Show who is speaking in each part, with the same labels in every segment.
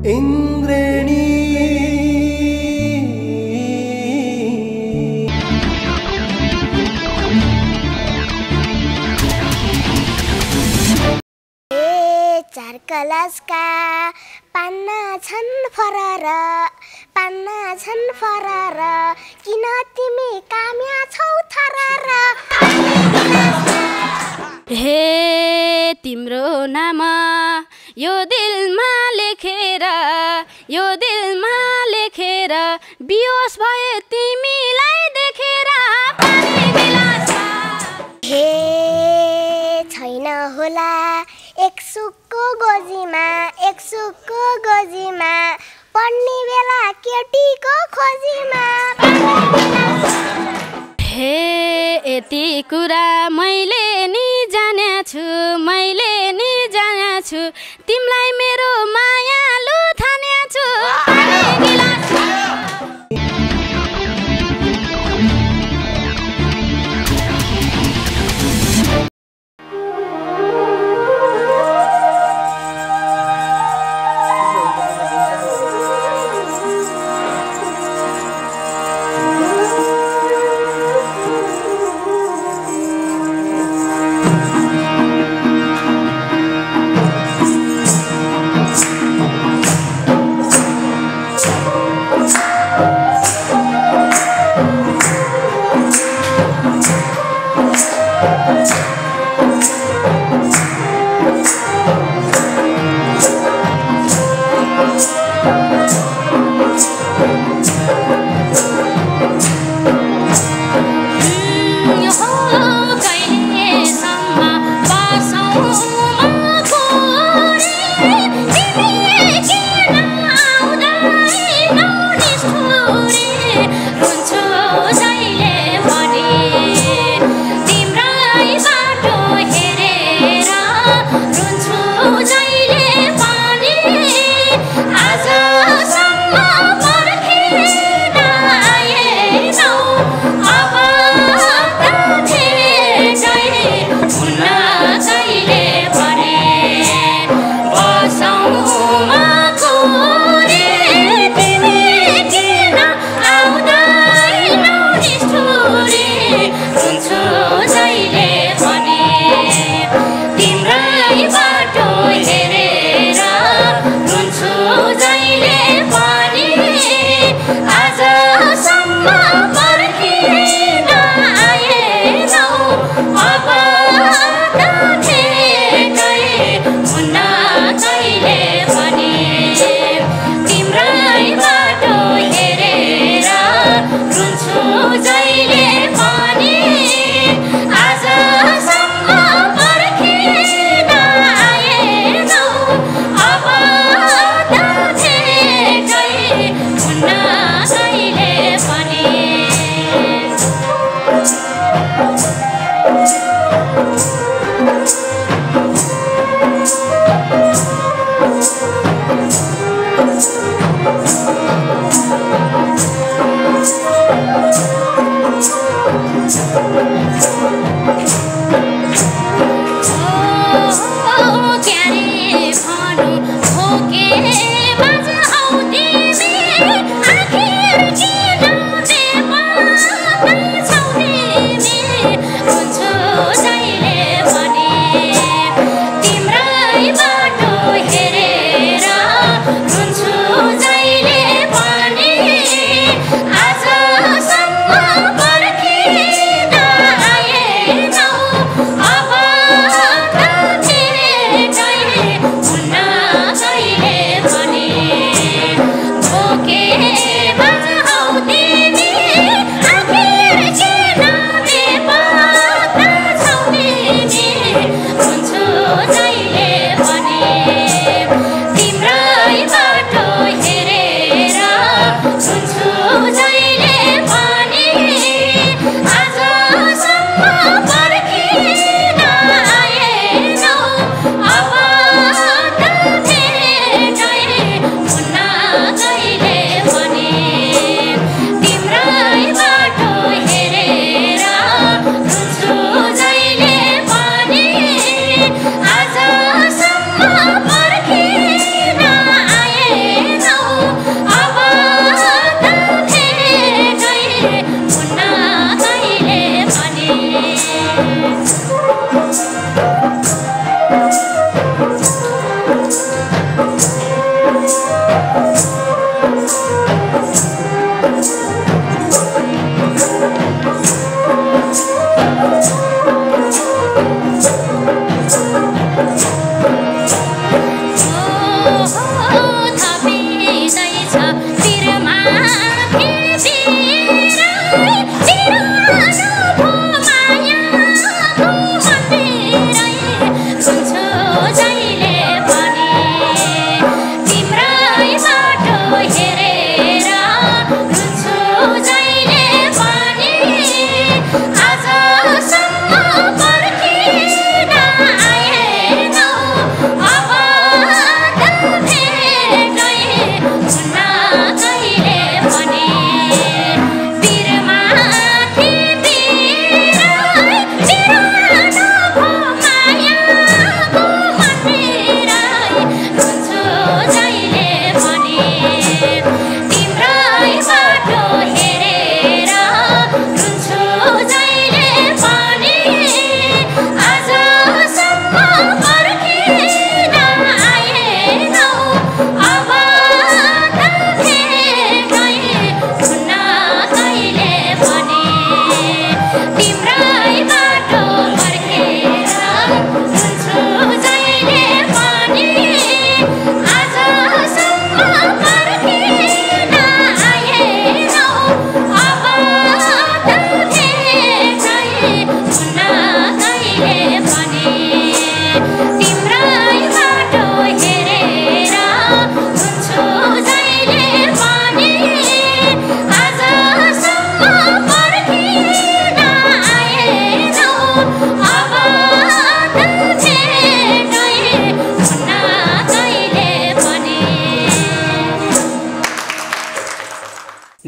Speaker 1: इंद्रेणी
Speaker 2: चार कलशका पान्ना छन् फरर पान्ना छन् फरर किन तिमी काम्या छौ थरर
Speaker 3: हे तिम्रो नाम यो दिलमा लेखेर बियोस भयो तिमीलाई देखेर पानी गिलास
Speaker 2: हे छैन होला एक सुकको गोजीमा पढ्ने बेला केटीको खोजीमा
Speaker 3: हे यति कुरा मैले नि जानेछु तिमीलाई मेरो मायालु ठानेछु पानी गिलास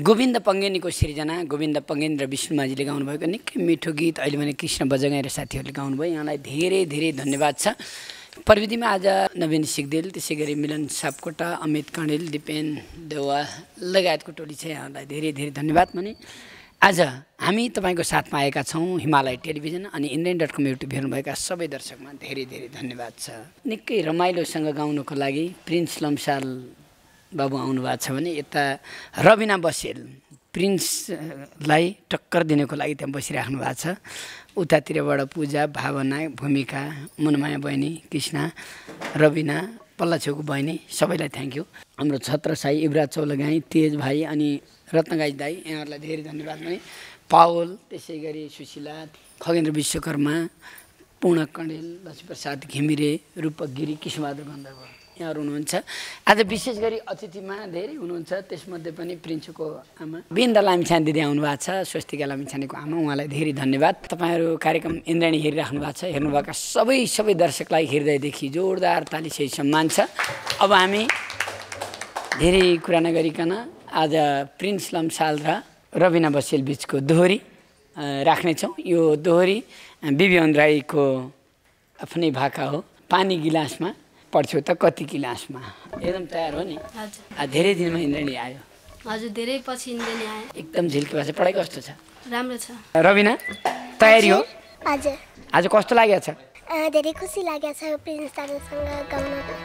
Speaker 1: गोविन्द पङ्गेनीको सिर्जना गोविन्द पङ्गेनी र विष्णु माझीले गाउनुभएको निकै मिठो गीत अहिले भने कृष्ण बजगाई र साथीहरूले गाउनुभयो। यहाँलाई धेरै धेरै धन्यवाद छ। प्रविधिमा आज नवीन सिगदेल, त्यसै गरी मिलन सापकोटा, अमित कणेल, दिपेन देवा लगायतको टोली छ। यहाँलाई धेरै धेरै धन्यवाद भने आज हामी तपाईँको साथमा आएका छौँ। हिमालय टेलिभिजन अनि इन्डियन.com युट्युब हेर्नुभएका सबै दर्शकमा धेरै धेरै धन्यवाद छ। निकै रमाइलोसँग गाउनको लागि प्रिन्स लम्साल बाबु आउनुभएको छ भने यता रबिना बसेल प्रिन्सलाई टक्कर दिनको लागि त्यहाँ बसिराख्नु भएको छ। उतातिरबाट पूजा, भावना, भूमिका, मनमाया बहिनी, कृष्णा, रबिना, पल्ला छेउको बहिनी सबैलाई थ्याङ्क यू। हाम्रो छत्र साई, युवराज चौलगाई, तेज भाइ अनि रत्नगाई दाई यहाँहरूलाई धेरै धन्यवाद भने पावल, त्यसै गरी सुशीला, खगेन्द्र विश्वकर्मा, पूर्ण कणेल, लक्ष्मीप्रसाद घिमिरे, रूपक गिरी, कृष्णबहादुर गन्धर्व यहाँहरू हुनुहुन्छ। आज विशेष गरी अतिथिमा धेरै हुनुहुन्छ। त्यसमध्ये पनि प्रिन्सको आमा बिन्दा लामिछाने दिदी आउनुभएको छ, स्वस्तिका लामिछानेको आमा, उहाँलाई धेरै धन्यवाद। तपाईँहरू कार्यक्रम इन्द्राणी हेरिराख्नु भएको छ। हेर्नुभएका सबै दर्शकलाई हृदयदेखि जोरदार ताली सहित सम्मान छ। अब हामी धेरै कुरा नगरिकन आज प्रिन्स लम्साल र रबिना बसेल बिचको दोहोरी राख्नेछौँ। यो दोहोरी बिबियन राईको आफ्नै भाका हो। पानी गिलासमा पढ्छौ त कति गिलासमा। एकदम तयार हो नि?
Speaker 3: हजुर।
Speaker 1: धेरै दिनमा इन्द्राणी आयो।
Speaker 3: हजुर, धेरै पछि इन्द्राणी आयो।
Speaker 1: एकदम झिल्की भएको छ। पढाइ कस्तो छ?
Speaker 3: राम्रो छ।
Speaker 1: रबिना तयारी हो?
Speaker 2: हजुर।
Speaker 1: आज कस्तो लागेको छ?
Speaker 2: धेरै खुसी लागेको छ प्रिन्स दाजुसँग गाउनको।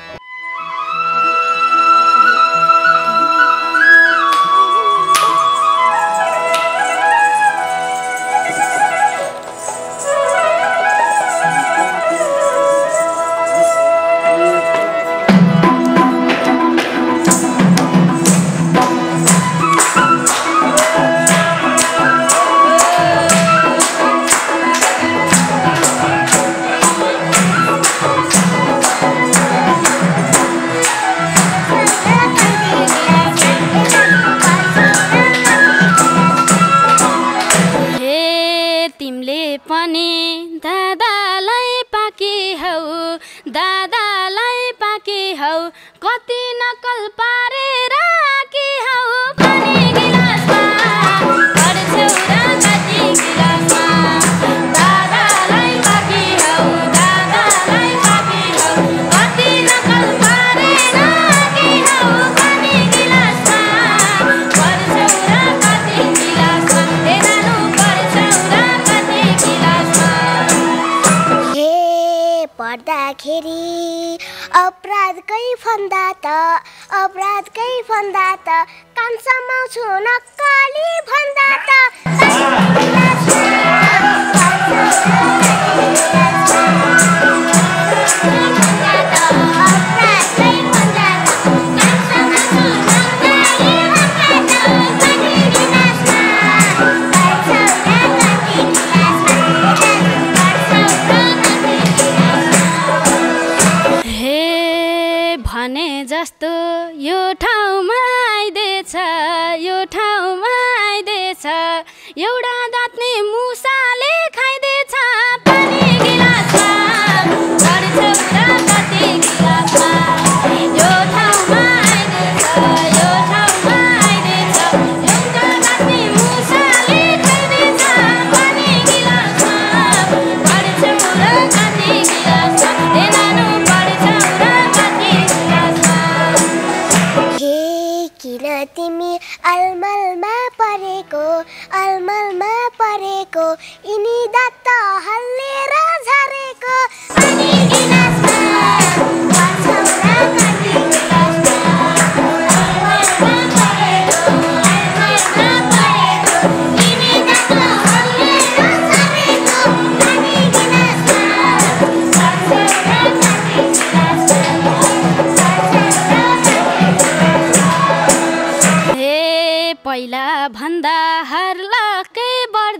Speaker 3: दादालाई पाकी हौ कति नकल पारेर कि हौ पानी गिलासमा पढ्छौ र कति गिलासमा दादालाई पाकी हौ कति नकल पारेर कि हौ पानी गिलासमा पढ्छौ र कति गिलासमा ए नानु पढ्छौ र कति गिलासमा
Speaker 2: हे पढ्दाखेरि अपराधकै फन्दा त कान समाउँछु नक्कली भन्दा त
Speaker 3: जस्तो यो ठाउँमा आइदेछ एउटा दाँत्ने मुसाले खाइदेछ पानी गिलासमा पढ्छौ र कति गिलासमा यो ठाउँमा आइदेछ एउटा दाँत्ने मुसाले खाइदेछ पानी गिलासमा पढ्छौ र कति गिलासमा ए नानु पढ्छौ र कति गिलासमा
Speaker 2: किन तिमी अलमलमा परेको यिनी दात हल्लेर झरेको पानी गिलासमा पढ्छौ र कति गिलासमा अलमलमा परेको यिनी दात हल्लेर झरेको पानी गिलासमा पढ्छौ र कति गिलासमा
Speaker 3: पहिला भन्दा हर्लकै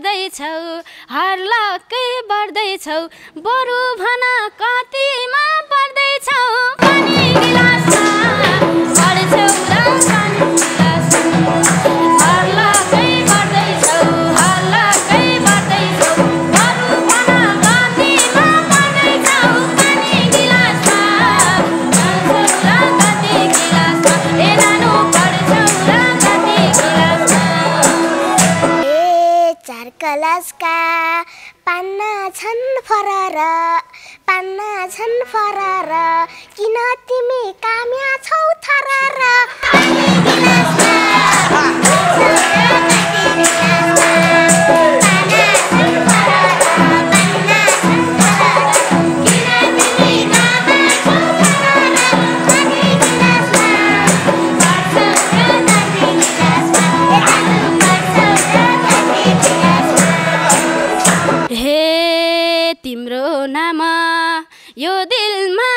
Speaker 3: बढ्दैछौ बरु भन कतिमा पढ्दैछौ पानी गिलासमा पढ्छौ र कति गिलासमा हर्लकै बढ्दैछौ बरु भन कतिमा पढ्दैछौ पानी गिलासमा पढ्छौ र कति गिलासमा ए नानु पढ्छौ र कति गिलासमा
Speaker 2: कलशका पान्ना छन् फरर पान्ना छन् फरर किन तिमी काम्या छौ थरर
Speaker 3: तिम्रो नाम यो दिलमा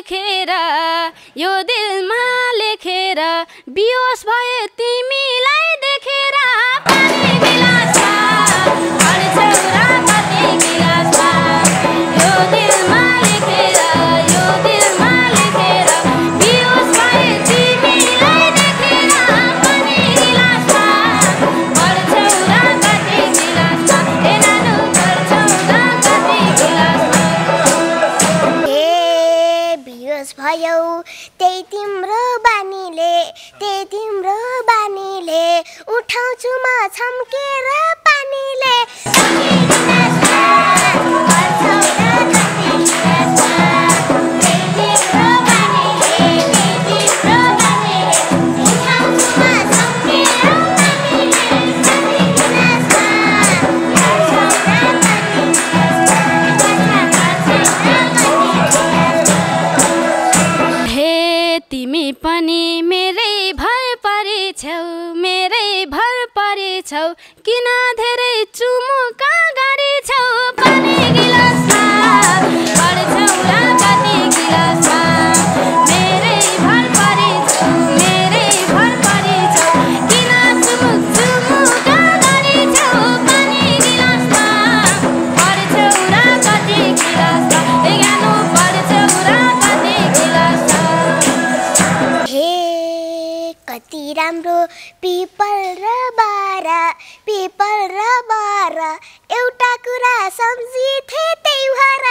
Speaker 3: लेखेर बियोस भए तिमीलाई देखेर पानी गिलासमा पढ्छौ र कति गिलासमा यो दिलमा लेखेर बियोस भए तिमीलाई देखेर पानी गिलासमा पढ्छौ र कति गिलासमा ए नानु पढ्छौ र कति गिलासमा
Speaker 2: भयो त्यही तिम्रो बानीले उठाउँछु म छम्केर पानीले तिमी पनि मेरै भर परिछौ किन धेरै चुमुका गरिछौ पानी गिलासमा पढ्छौ र कति गिलासमा मेरै भर परिछौ किन चुमुका गरिछौ पानी गिलासमा पढ्छौ र कति गिलासमा ए गानु पढ्छौ र कति गिलासमा कति राम्रो पिपल र बारा एउटा कुरा सम्झिथे त्यही भएर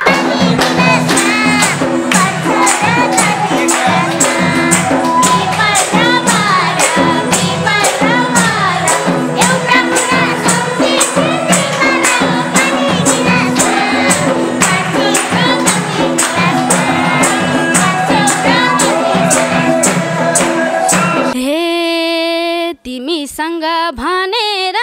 Speaker 3: तिमीसँग भनेर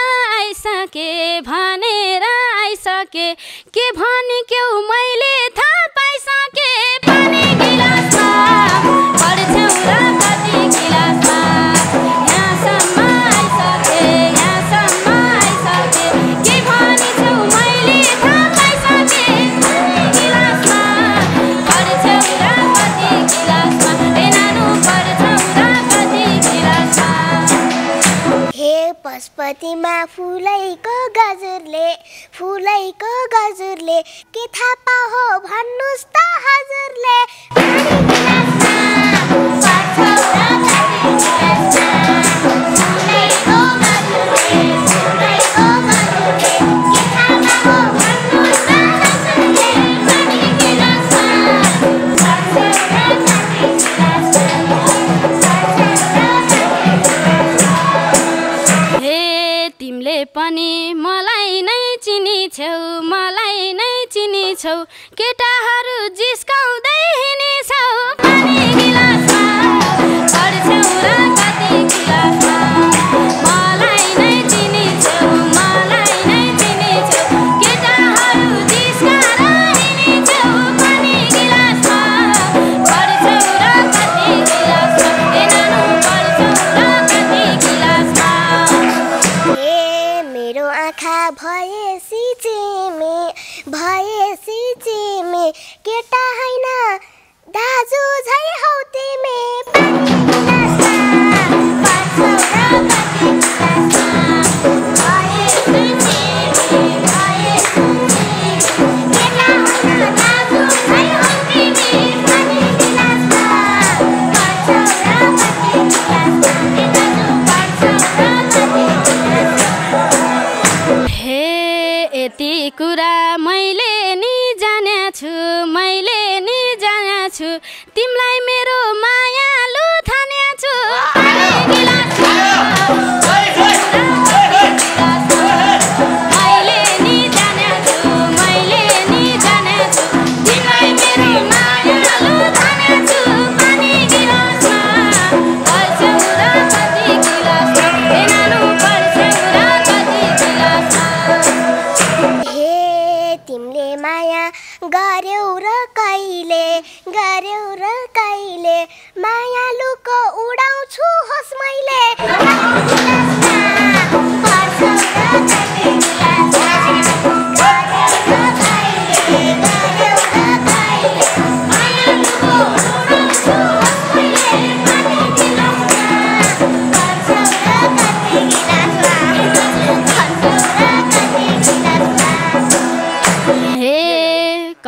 Speaker 3: आइसके के भनी क्यौ मैले थाहा पाइसके पानी गिलासमा पढ्छौ र कति गिलासमा यहाँसम्म आइसके के भनी छौ मैले थाहा पाइसके पानी गिलासमा पढ्छौ र कति गिलासमा ए नानु पढ्छौ र कति गिलासमा
Speaker 2: पशुपतिमा फुलैको गजुरले के थाहा हो भन्नुस् त हजुरले
Speaker 3: तिमीले पनि मलाई नै चिनिछौ केटाहरू जिस्काउँदै हिँड्छौ पानी गिलासमा पढ्छौ र कति गिलासमा मलाई नै चिनिछौ केटाहरू जिस्काएर हिँड्छौ पानी गिलासमा पढ्छौ र कति गिलासमा ए नानु पढ्छौ र कति गिलासमा
Speaker 2: मेरो आँखा भएसी चिमे केटा हैन दाजु झै हौ तिमी
Speaker 3: यति कुरा मैले नि जानेछु तिमीलाई मेरो मायालु ठानेछु पानी गिलासमा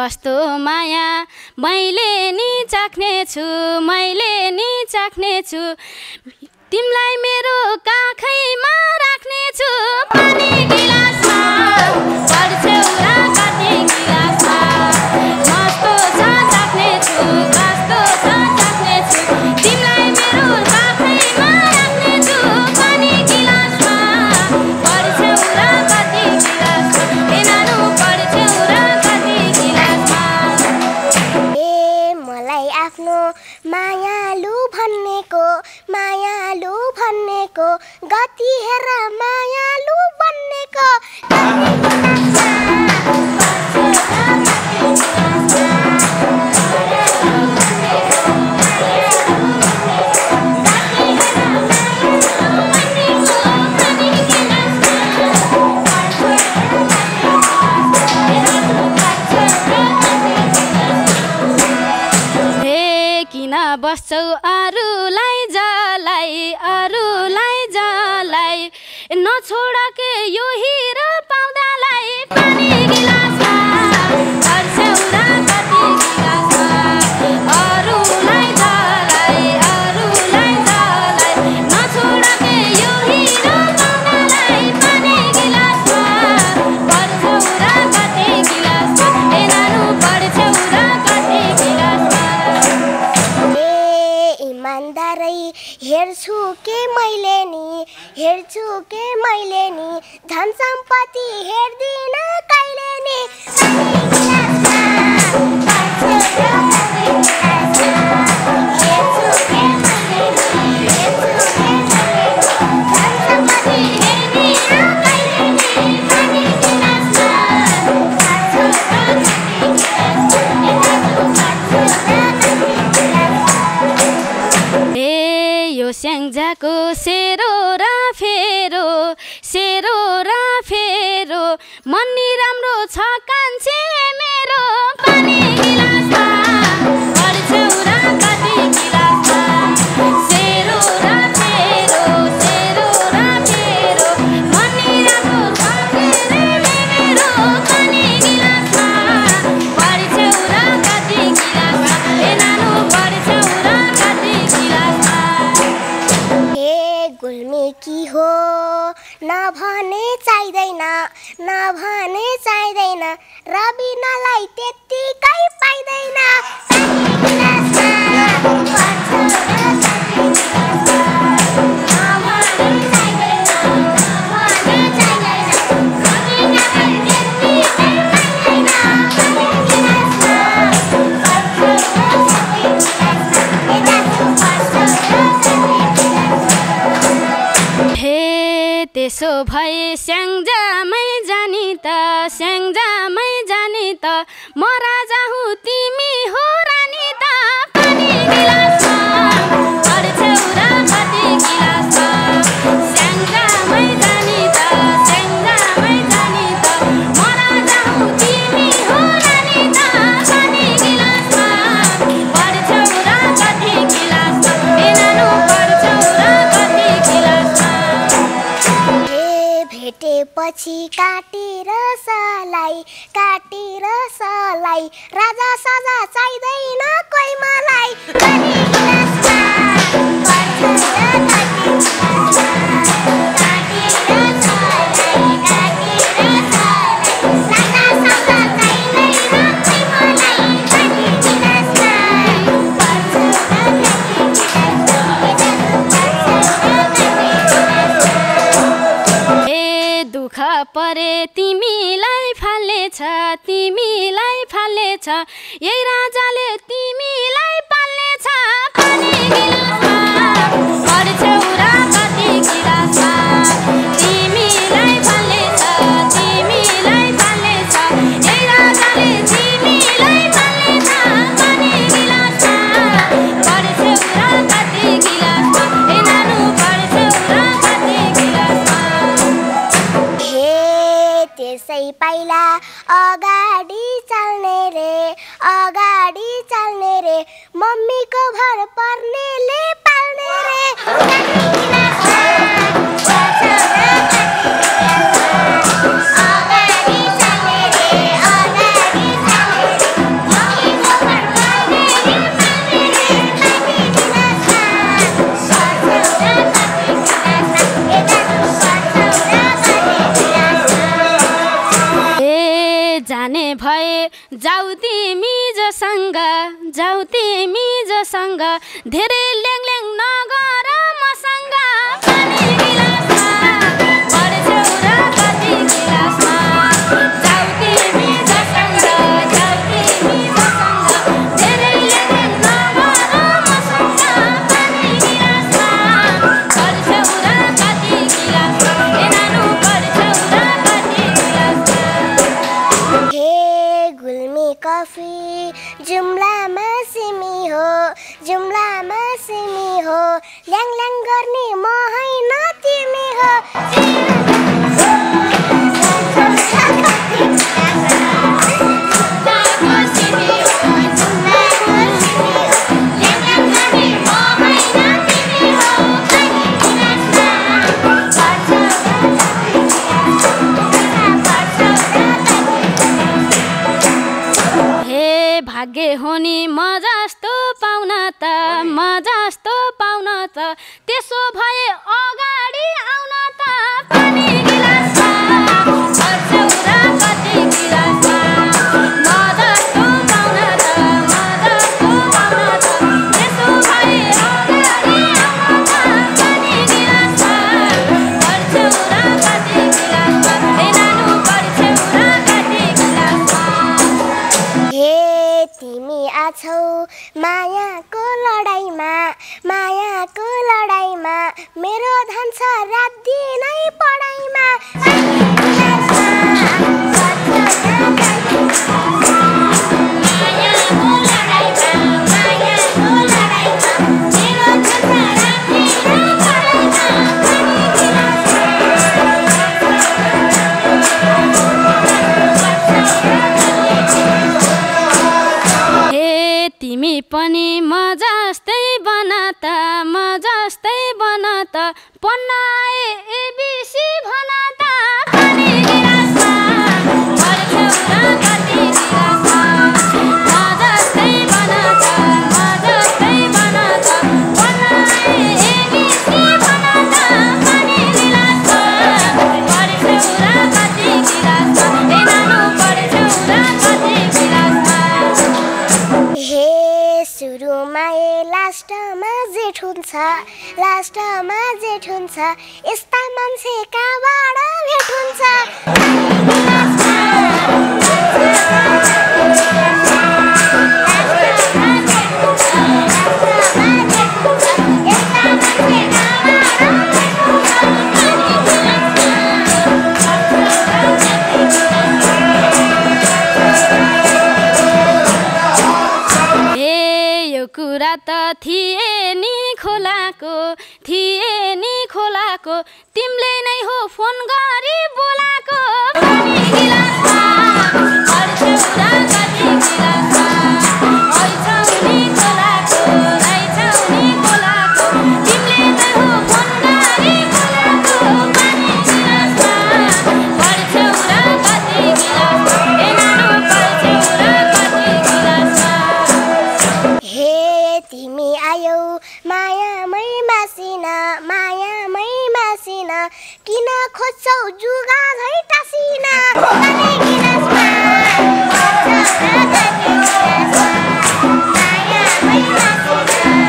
Speaker 3: कस्तो माया मैले नि चाख्नेछु मैले नि चाख्नेछु तिमीलाई मेरो काखैमा राख्नेछु पानी गिलासमा पर्छौ र कति गिलासमा कस्तो छ चाख्नेछु कस्तो छ चाख्नेछु तिमीलाई मेरो काखैमा राख्नेछु पानी गिलासमा पर्छौ र कति गिलासमा ए नानु पर्छौ र कति गिलासमा
Speaker 2: ए मलाई आफ्नो मायालु भन्नेको गति हेर मायालु बन्नेको
Speaker 3: बस्छौ अरूलाई जलाई नछोड के यो हिरो पाउँदालाई पानी गिलासमा पर्छौ र कति गिलासमा अरूलाई जलाई नछोड के यो हिरो पाउँदालाई पानी गिलासमा पर्छौ र कति गिलासमा ए नानु पर्छौ र कति गिलासमा
Speaker 2: इमानदारै हेर्छु के मैले नि धन सम्पत्ति हेर्दिन कहिले नि
Speaker 3: स्याङ्जाको सेरो र फेरो मन्नी राम्रो छ कान्छे मेरो पानी गिलासमा पर्छौ र कति गिलासमा सेरो र फेरो मन्नी राम्रो छ मेरो पानी गिलासमा पर्छौ र कति गिलासमा ए नानु पर्छौ र कति गिलासमा
Speaker 2: गुल्मी की हो नभने चाहिँदैन रबिनालाई त्यत्तिकै पाइँदैन
Speaker 3: त्यसो भए स्याङ्जामै जानी त म राजा हुँ तिमी हो रानी त पानी गिलासमा पर्छौ र कति गिलासमा स्याङ्जामै जानी त म राजा हुँ तिमी हो रानी त पानी गिलासमा पर्छौ र कति गिलासमा ए नानु पर्छौ र कति गिलासमा
Speaker 2: भेटेपछि काटेर सलाई राजा साजा चाहिँदैन कोही मलाई पानी गिलासमा पर्छौ र कति गिलासमा काटेर सलाई राजा साजा चाहिँदैन कोही मलाई पानी गिलासमा पर्छौ र
Speaker 3: कति दुख परे तिमीलाई फाल्नेछ यही राजाले तिमीलाई पाल्नेछ पानी गिलासमा पर्छौ र कति गिलासमा तिमीलाई फाल्नेछ यही राजाले तिमीलाई पाल्नेछ पानी गिलासमा पर्छौ र कति गिलासमा ए नानु पर्छौ र कति गिलासमा
Speaker 2: त्यसै पाइला अगाडि चल्ने रे मम्मीको भर पर्नेले पाल्ने रे
Speaker 3: जाऊ तिमी जोसँग धेरै ल्याङ नगर मसँग पानी गिलासमा पर्छौ र कति गिलासमा जाऊ तिमी जोसँग धेरै ल्याङ नगर मसँग पानी गिलासमा पर्छौ र कति गिलासमा ए नानु पर्छौ र कति गिलासमा
Speaker 2: हे गुल्मी कफी जुम्लामा सिमी हो ल्याङ गर्ने म होइन तिमी हो
Speaker 3: भाग्य हो नि म जस्तो पाउन त त्यसो भए अगाडि आउन त पानी गिलासमा पर्छौ र कति गिलासमा म जस्तो पाउन त त्यसो भए अगाडि आउन त पानी गिलासमा पर्छौ र कति गिलासमा ए नानु पर्छौ र कति गिलासमा
Speaker 2: हे तिमी आछौ मायाको लडाईमा मेरो धन छ रात दिनै पढाइमा
Speaker 3: तिमी पनि म जस्तै बन त पन्नाए एबिसी भन त पानी गिलासमा पर्छौ र कति गिलासमा म जस्तै बन त पन्नाए एबिसी भन त पानी गिलासमा पर्छौ र कति गिलासमा ए नानु पर्छौ र कति गिलासमा
Speaker 2: हे सुरुमा लास्टमा जेठ हुन्छ यस्ता मान्छे कहाँबाट भेट हुन्छ
Speaker 3: कुरा त थिए नि खोलाको तिमीले नै हो फोन गरी बोलाको पानी गिलासमा पर्छौ र कति गिलासमा आइछौ नि खोलाको तिमीले नै हो फोन गरी बोलाको पानी गिलासमा पर्छौ र कति गिलासमा ए नानु पर्छौ र कति गिलासमा
Speaker 2: हे तिमी आयौ मायामै मासिन किन खोज्छौ जुगा झै टासिन पानी गिलासमा पर्छौ र कति गिलासमा मायामै मासिन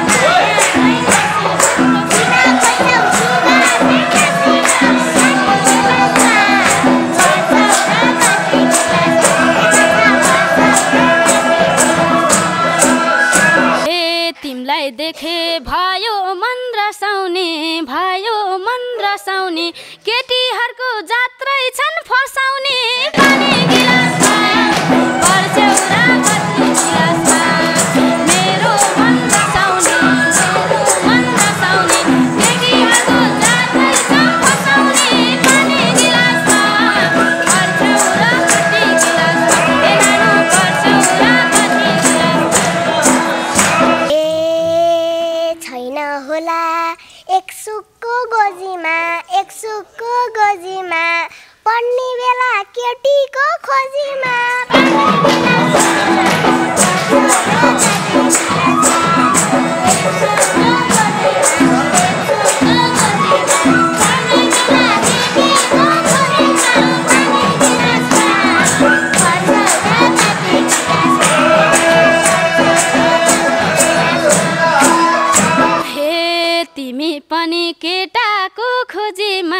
Speaker 2: किन खोज्छौ जुगा झै टासिन पानी गिलासमा पर्छौ र कति गिलासमा
Speaker 3: तिमलाई देखे भयो मन रसाउने केटीहरूको जात्रै छन् फसाउने पानी गिलासमा पर्छौ र कति गिलासमा मेरो मन रसाउने केटीहरूको जात्रै छन् फसाउने पानी गिलासमा पर्छौ र कति गिलासमा ए नानु पर्छौ र कति गिलासमा
Speaker 2: छैन होला एक सुकको गोजीमा पढ्ने बेला केटीको खोजीमा
Speaker 3: हामी पनि केटाको खोजीमा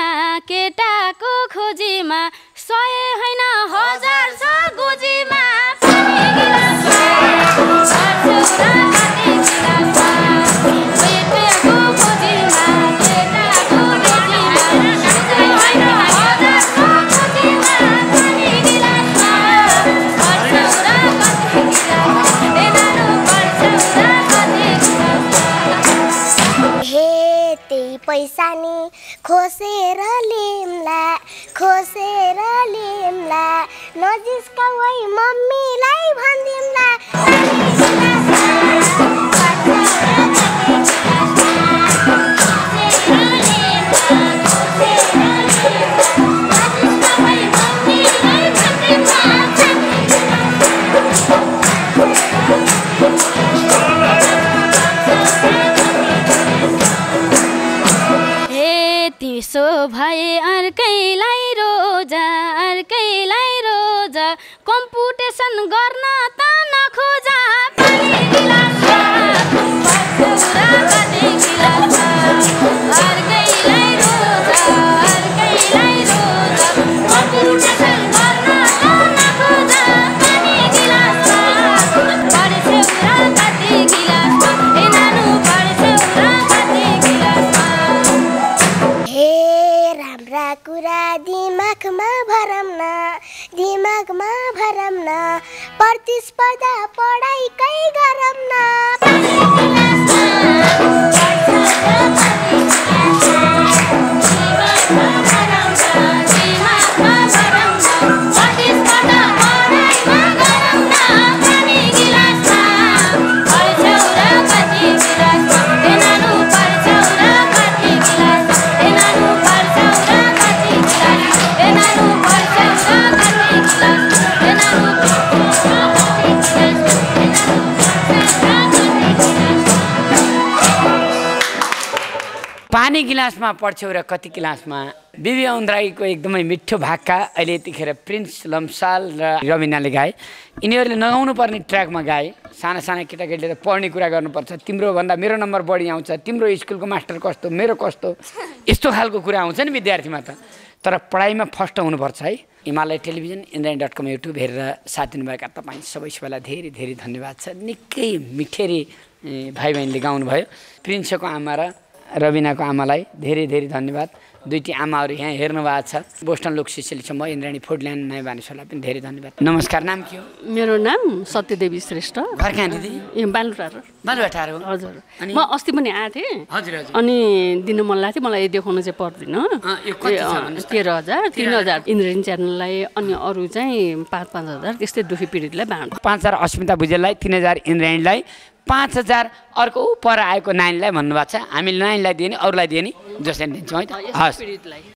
Speaker 3: 100 होइन 1000 छ गुजीमा पानी गिलासमा पर्छौ र कति गिलासमा केटाको खोजीमा केटाको खोजीमा 100 होइन 1000 छ गुजीमा पानी गिलासमा पर्छौ र कति गिलासमा ए नानु पर्छौ र कति गिलासमा
Speaker 2: हे त्यही पैसा नि खोसेर लिम्ला नजिस्काऊ है मम्मीलाई भन्दिम्ला
Speaker 3: त्यसो भए अर्कैलाई रोजा कम्पुटेसन गर्न त नखोजा पानी गिलासमा पर्छौ र कति गिलासमा अर्कैलाई रोजा कम्पुटेसन गर्न त नखोजा पानी गिलासमा पर्छौ र कति गिलासमा ए नानु पर्छौ र कति गिलासमा
Speaker 2: हे राम्रा कुरा दिमागमा भरम न प्रतिस्पर्धा पढाइकै गरम न पानी गिलासमा पर्छौ र कति गिलासमा दिमागमा भरम न प्रतिस्पर्धा पढाइमा गरम न पानी गिलासमा पर्छौ र कति गिलासमा ए नानु पर्छौ र कति गिलासमा ए नानु पर्छौ र कति गिलासमा ए नानु पर्छौ र कति गिलासमा ए नानु
Speaker 1: पानी गिलासमा पर्छौ र कति गिलासमा बिबी औन्द्राईको एकदमै मिठो भाका अहिले यतिखेर प्रिन्स लम्साल र रविनाले गाए। यिनीहरूले नगाउनु पर्ने ट्र्याकमा गाए। साना साना केटाकेटीले त पढ्ने कुरा गर्नुपर्छ, तिम्रो भन्दा मेरो नम्बर बढी आउँछ, तिम्रो स्कुलको मास्टर कस्तो मेरो कस्तो, यस्तो खालको कुरा आउँछ नि विद्यार्थीमा त। तर पढाइमा फर्स्ट हुनुपर्छ है। हिमालय टेलिभिजन इन्द्रायणी.com युट्युब हेरेर साथ दिनुभएका तपाईँ सबैलाई धेरै धेरै धन्यवाद छ। निकै मिठेरी भाइ बहिनीले गाउनुभयो। प्रिन्सको आमा र रविनाको आमालाई धेरै धेरै धन्यवाद। दुईटी आमाहरू यहाँ हेर्नु भएको छ। बोस्टन लोक शिष्यले छ, म इन्द्रायणी फुडल्यान्ड नयाँ बानेश्वरलाई पनि धेरै धन्यवाद। नमस्कार, नाम के हो?
Speaker 4: मेरो नाम सत्यदेवी श्रेष्ठ।
Speaker 1: घर कहाँ दिदी?
Speaker 4: बालुटार।
Speaker 1: बालुटार हो
Speaker 4: हजुर। म अस्ति पनि आएको थिएँ।
Speaker 1: हजुर हजुर।
Speaker 4: अनि दिनु मन लाग्थ्यो मलाई, देखाउनु चाहिँ पर्दैन। 13,000 3,000 इन्द्रायणी च्यानललाई, अनि अरू चाहिँ 5,000 त्यस्तै दुखी पीडितलाई बाँड्नु।
Speaker 1: 5,000 अस्मिता भुजेललाई, 3,000 इन्द्रायणीलाई, 5,000 अर्को पर आएको नानीलाई भन्नुभएको छ। हामीले नानीलाई दिए नि अरूलाई दिए नि जसले दिन्छौँ है त। हस्।